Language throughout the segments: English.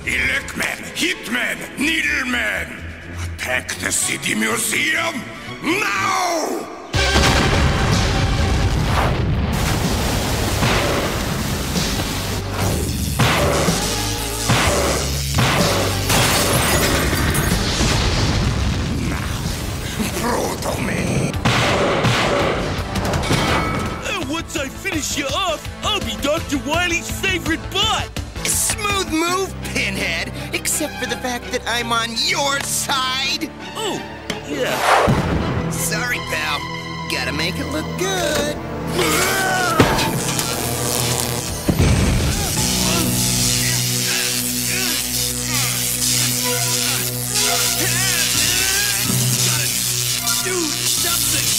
Elecman, Hitman, Needleman! Attack the city museum now! Once I finish you off, I'll be Dr. Wily's favorite bot! Smooth move, Pinhead, except for the fact that I'm on your side. Oh, yeah. Sorry, pal. Gotta make it look good. Gotta do something!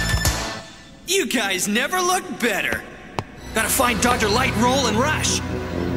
You guys never look better. Gotta find Dr. Light, Roll, and Rush.